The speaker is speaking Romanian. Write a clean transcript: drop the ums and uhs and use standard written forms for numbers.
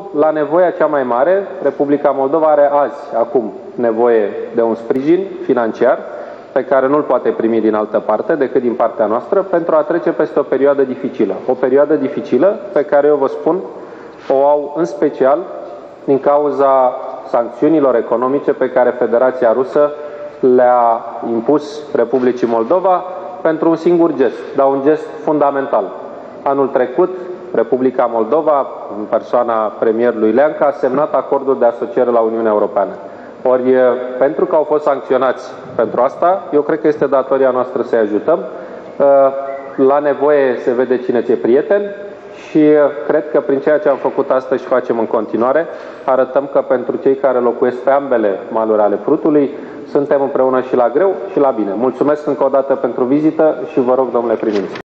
la nevoia cea mai mare, Republica Moldova are acum, nevoie de un sprijin financiar pe care nu-l poate primi din altă parte decât din partea noastră pentru a trece peste o perioadă dificilă. O perioadă dificilă pe care eu vă spun o au în special din cauza sancțiunilor economice pe care Federația Rusă le-a impus Republicii Moldova pentru un singur gest, dar un gest fundamental. Anul trecut, Republica Moldova, în persoana premierului Leancă, a semnat acordul de asociere la Uniunea Europeană. Ori, pentru că au fost sancționați pentru asta, eu cred că este datoria noastră să-i ajutăm. La nevoie se vede cine ți-e prieten și cred că prin ceea ce am făcut astăzi și facem în continuare, arătăm că pentru cei care locuiesc pe ambele maluri ale Prutului, suntem împreună și la greu și la bine. Mulțumesc încă o dată pentru vizită și vă rog, domnule prim-ministru.